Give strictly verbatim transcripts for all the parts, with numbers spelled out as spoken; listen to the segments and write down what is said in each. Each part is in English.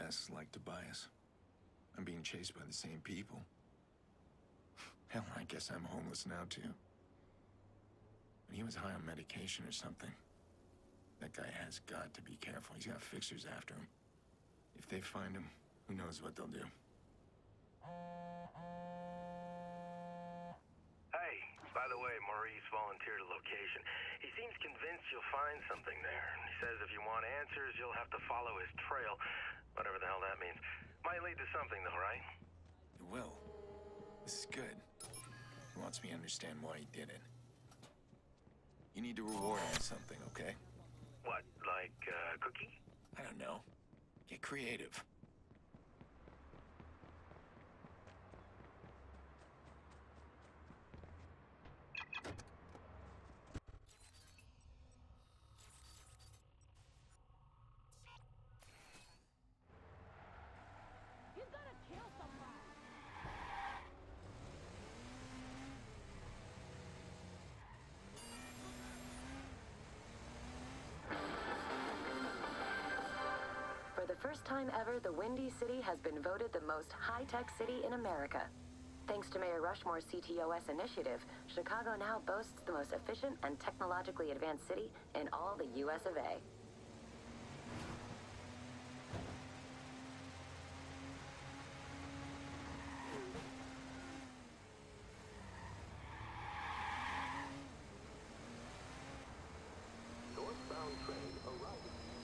mess like Tobias. I'm being chased by the same people. Hell, I guess I'm homeless now, too. But he was high on medication or something. That guy has got to be careful. He's got fixers after him. If they find him, who knows what they'll do. Hey, by the way, Maurice volunteered a location. He seems convinced you'll find something there. He says if you want answers, you'll have to follow his trail. Whatever the hell that means. Might lead to something, though, right? It will. This is good. He wants me to understand why he did it. You need to reward him with something, okay? What, like a uh, cookie? I don't know. Get creative. You gotta kill somebody. For the first time ever, the Windy City has been voted the most high-tech city in America. Thanks to Mayor Rushmore's C T O S initiative, Chicago now boasts the most efficient and technologically advanced city in all the U S of A. Northbound train arriving.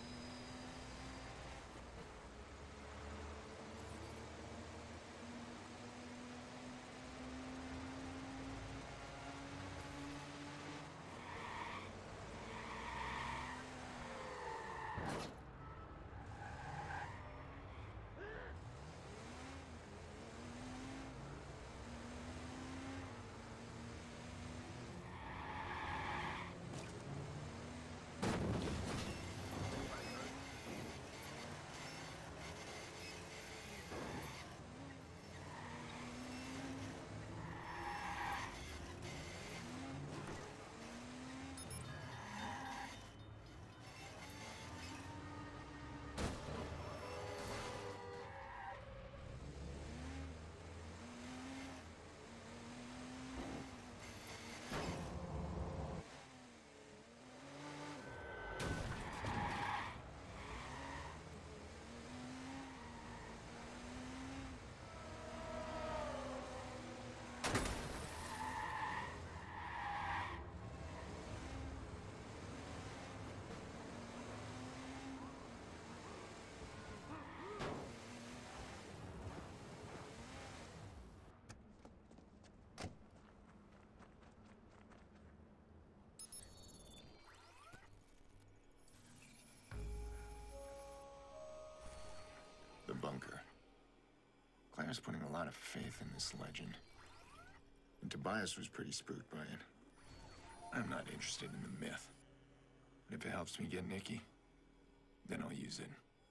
The bunker. Claire's putting a lot of faith in this legend. And Tobias was pretty spooked by it. I'm not interested in the myth. But if it helps me get Nikki, then I'll use it.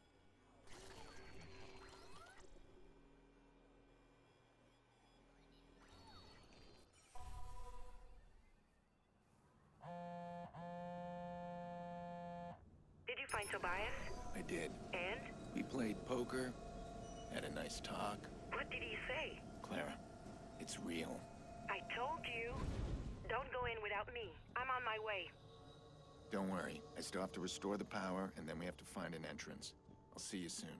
Did you find Tobias? I did. And? We played poker, had a nice talk. What did he say? Clara, it's real. I told you. Don't go in without me. I'm on my way. Don't worry. I still have to restore the power, and then we have to find an entrance. I'll see you soon.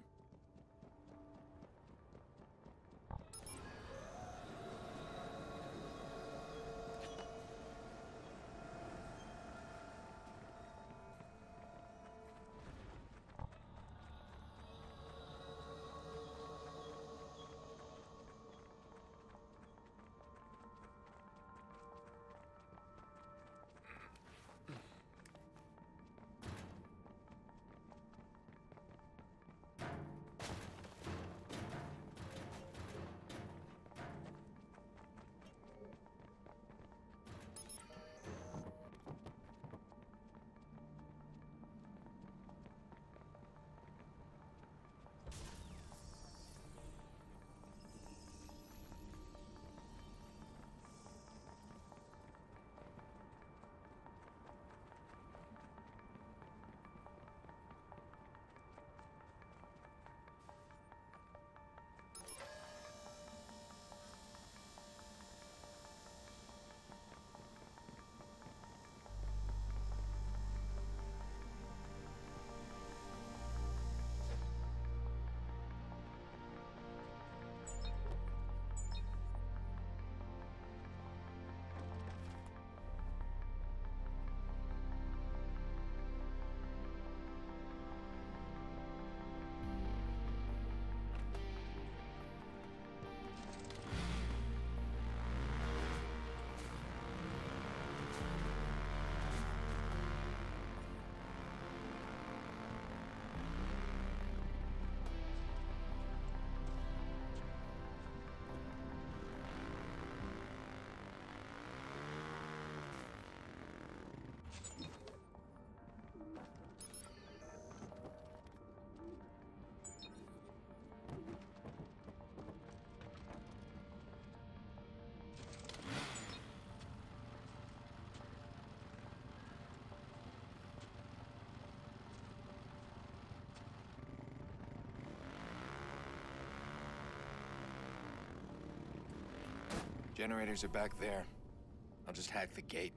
Generators are back there. I'll just hack the gate.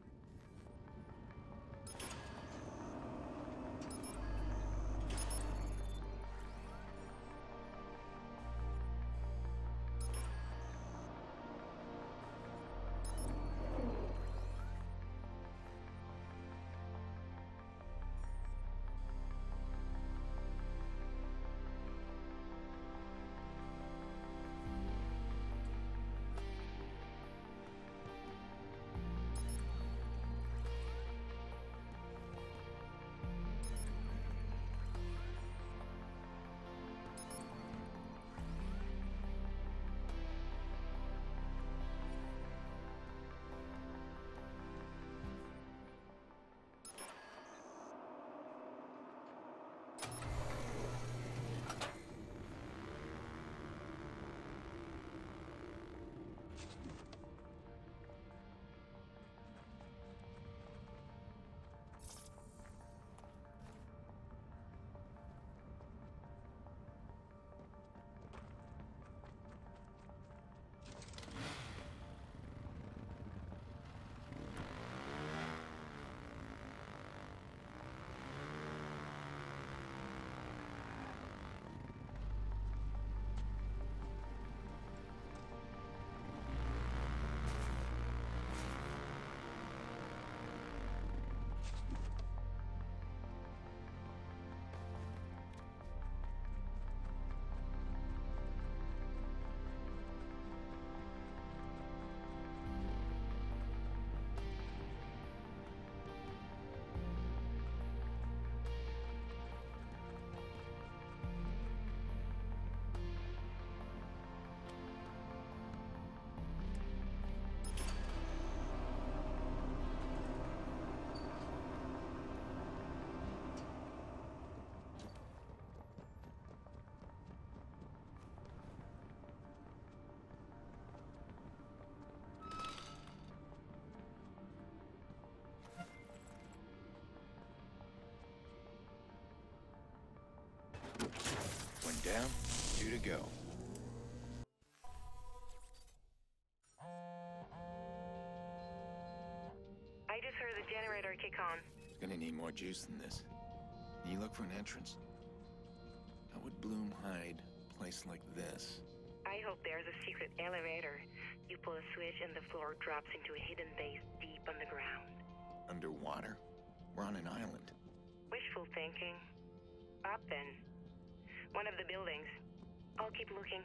One down, two to go. I just heard the generator kick on. It's gonna need more juice than this. You look for an entrance. How would Bloom hide a place like this? I hope there's a secret elevator. You pull a switch and the floor drops into a hidden base deep underground. Underwater? We're on an island. Wishful thinking. Up then. One of the buildings. I'll keep looking.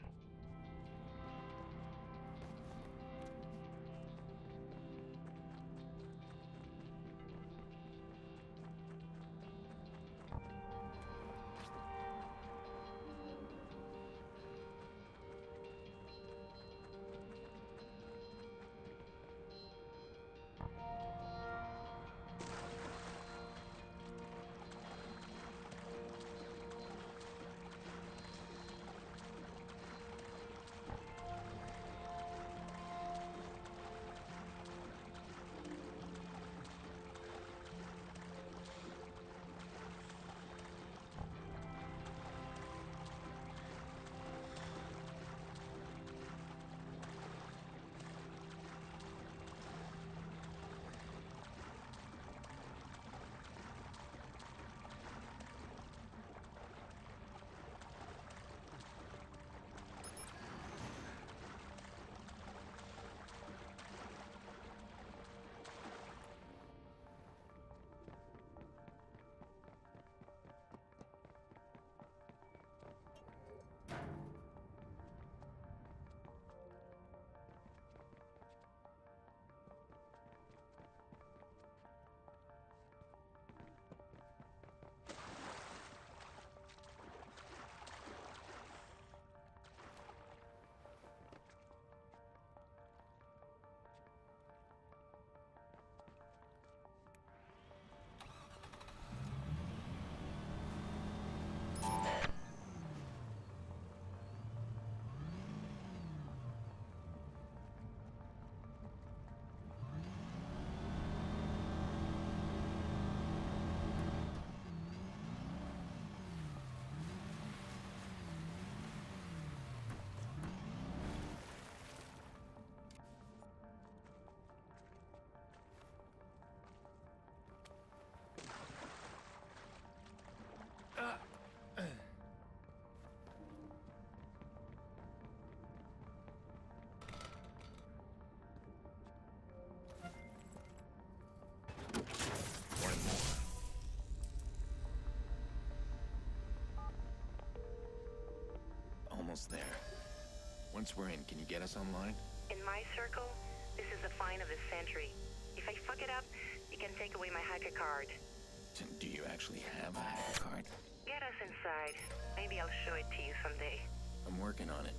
almost there. Once we're in, can you get us online? In my circle, this is the find of the century. If I fuck it up, you can take away my hacker card. Do you actually have a hacker card? Get us inside. Maybe I'll show it to you someday. I'm working on it.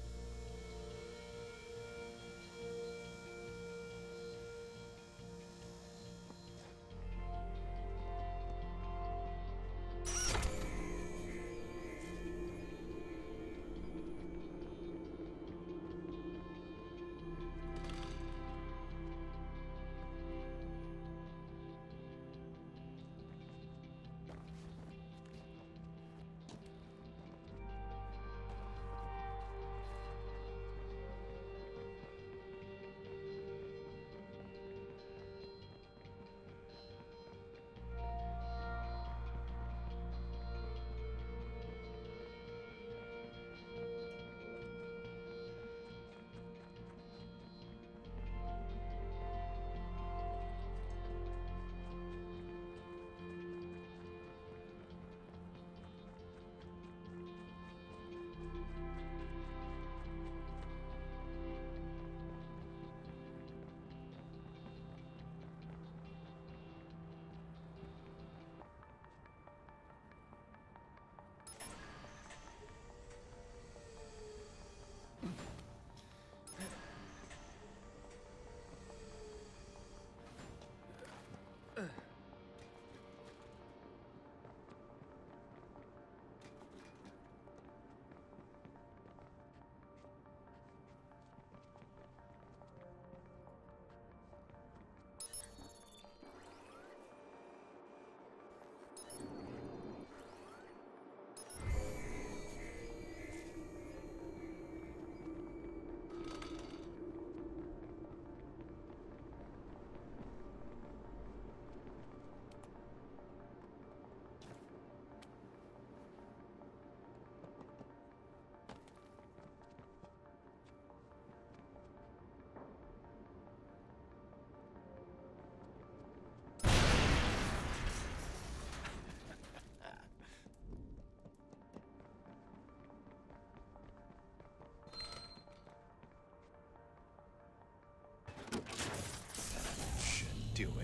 Do it.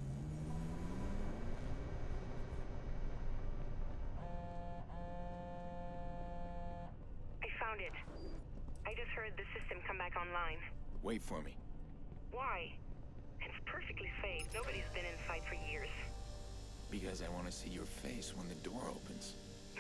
I found it. I just heard the system come back online. Wait for me. Why? It's perfectly safe. Nobody's been inside for years. Because I want to see your face when the door opens.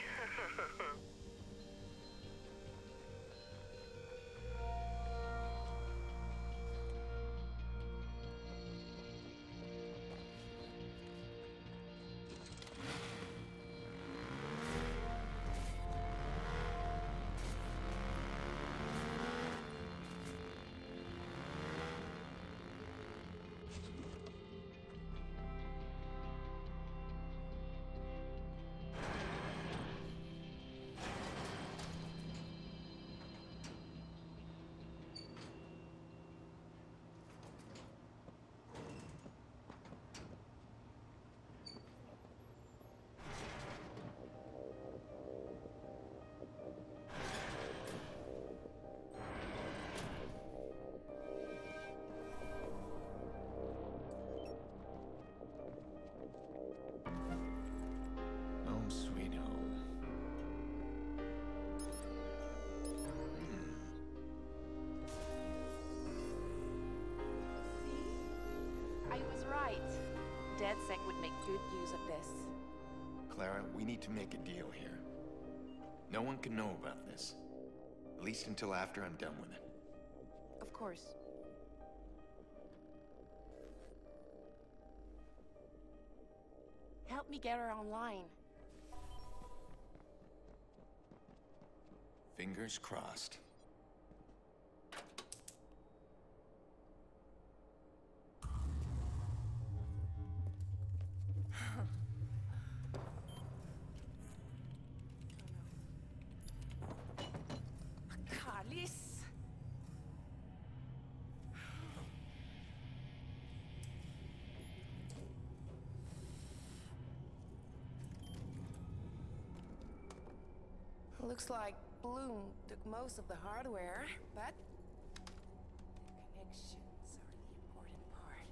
DedSec would make good use of this. Clara, we need to make a deal here. No one can know about this. At least until after I'm done with it. Of course. Help me get her online. Fingers crossed. Looks like Bloom took most of the hardware, but the connections are the important part.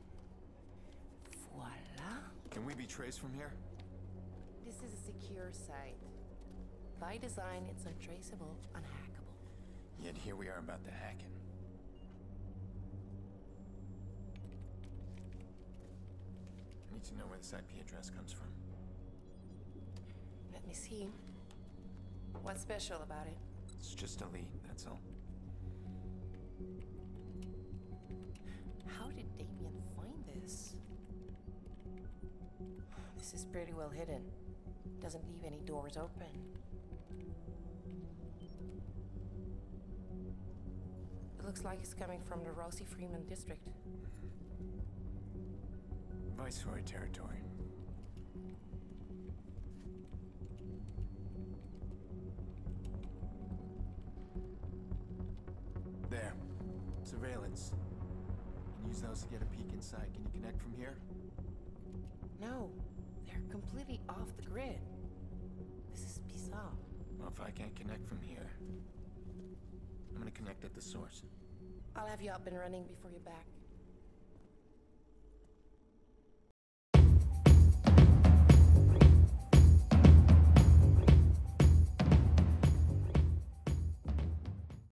Voila. Can we be traced from here? This is a secure site. By design, it's untraceable, unhackable. Yet here we are about to hack it. I need to know where this I P address comes from. Let me see. What's special about it? It's just a lead, that's all. How did Damien find this? This is pretty well hidden. Doesn't leave any doors open. It looks like it's coming from the Rosie Freeman district. Viceroy territory. There. Surveillance. Can use those to get a peek inside. Can you connect from here? No, they're completely off the grid. This is bizarre. Well, if I can't connect from here, I'm gonna connect at the source. I'll have you up and running before you're back.